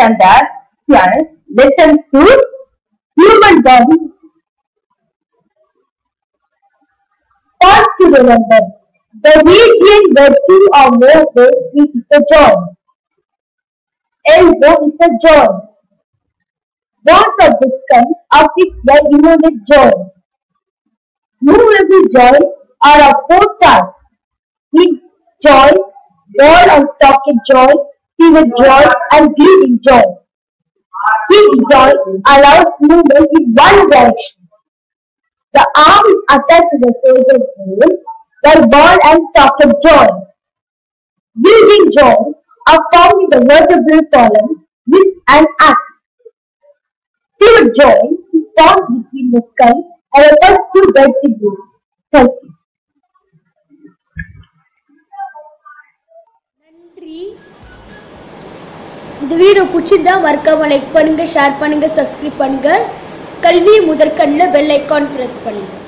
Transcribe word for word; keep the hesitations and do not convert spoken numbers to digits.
Standard Science Lesson two Human Body. Points to remember. The region where two or more bones meet is a joint. Elbow is a joint. Bones of the skull are fixed by innerlip joint. Movable joints are of four types: hip joint, ball and socket joint, pivot joint, and bleeding joint. Hip joint allows movement in one direction. The arm is attached to the shoulder blade, while ball and socket joint. Bleeding joints are found in the vertebral column, wrist and axe. Pivot joint is found between the skull and the first two vertebrae. Thank you. நன்றி. இந்த video பிடிச்சிருந்தா மறக்காம like பண்ணுங்க, share பண்ணுங்க, subscribe பண்ணுங்க. கல்வி முதற்கண்ணில் bell icon press பண்ணுங்க.